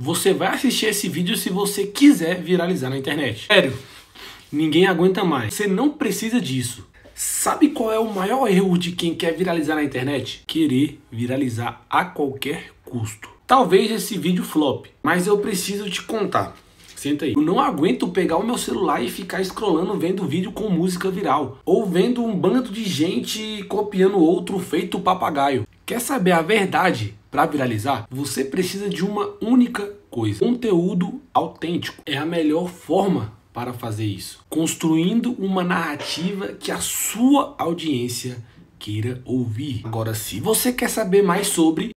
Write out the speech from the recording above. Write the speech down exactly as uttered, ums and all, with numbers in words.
Você vai assistir esse vídeo se você quiser viralizar na internet. Sério, ninguém aguenta mais. Você não precisa disso. Sabe qual é o maior erro de quem quer viralizar na internet? Querer viralizar a qualquer custo. Talvez esse vídeo flop, mas eu preciso te contar. Senta aí. Eu não aguento pegar o meu celular e ficar scrollando vendo vídeo com música viral. Ou vendo um bando de gente copiando outro feito papagaio. Quer saber a verdade? Para viralizar, você precisa de uma única coisa. Conteúdo autêntico. É a melhor forma para fazer isso. Construindo uma narrativa que a sua audiência queira ouvir. Agora, se você quer saber mais sobre